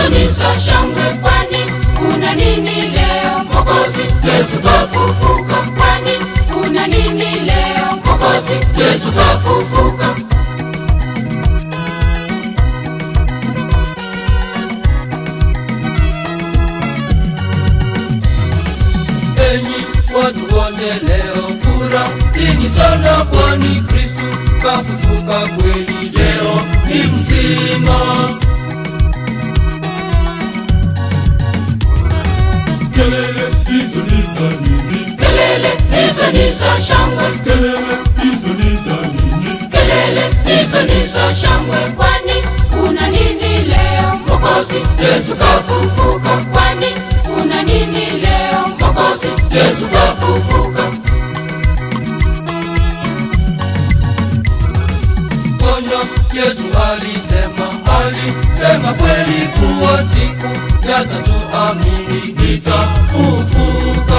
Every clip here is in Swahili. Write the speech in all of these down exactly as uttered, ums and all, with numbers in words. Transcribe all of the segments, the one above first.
hizo ni za shangwe, kwani kuna nini leo? Mwokozi Yesu kafufuka, kwani kuna nini leo? Mwokozi Yesu kafufuka. Enyi watu wote leo furahini sana, kwani Kristo kafufuka kweli, leo ni mzima. Kelele hizo ni za nini? Kelele hizo ni za shangwe. Kelele hizo ni za nini? Kelele hizo ni za shangwe, kwani kuna nini leo? Mwokozi Yesu kafufuka, kwani kuna nini leo? Mwokozi Yesu kafufuka. Bwana Yesu alisema, alisema kweli kuwa siku ya tatu amini nitafufuka.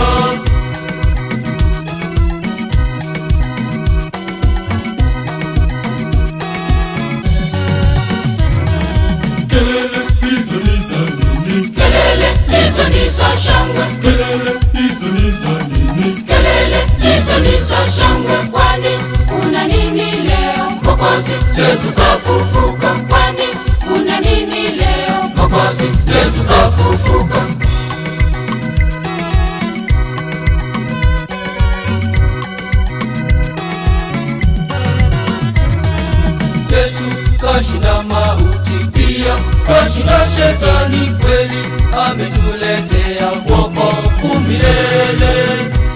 Kelele hizo ni za nini? Kelele hizo ni za shangwe. Kelele hizo ni za nini? Kelele hizo ni za shangwe, kwani kuna nini leo? Mwokozi Yesu kafufuka, kwani kuna nini leo? Mwokozi Yesu kafufuka. Yesu kashinda mauti, pia kashinda shetani, kweli ametuletea wokovu milele.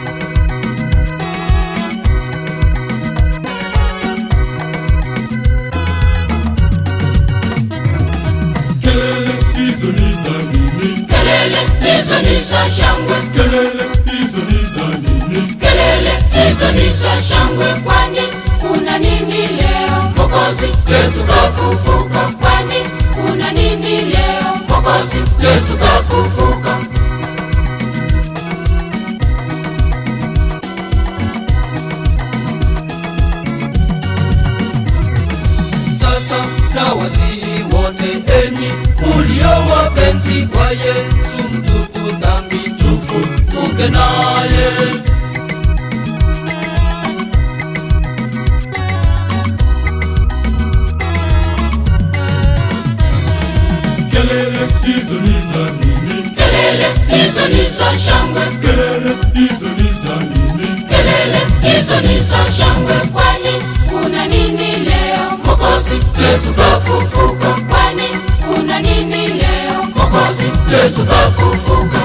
Kelele hizo ni za nini? Kelele hizo ni za shangwe. Kelele hizo ni za nini? Kelele hizo ni za shangwe, kwani kuna nini leo? Mwokozi Yesu kafufuka, kwani kuna nini leo? Mwokozi Yesu kafufuka. Sasa na wasihi wote, enyi mulio wapenzi kwa Yesu, mtubu dhambi tufufuke naye. Kelele hizo ni za nini? Kelele hizo ni za shangwe. Kelele hizo ni za nini? Kelele hizo ni za shangwe, kwani kuna nini leo? Mwokozi Yesu kafufuka, kwani kuna nini leo? Mwokozi Yesu kafufuka.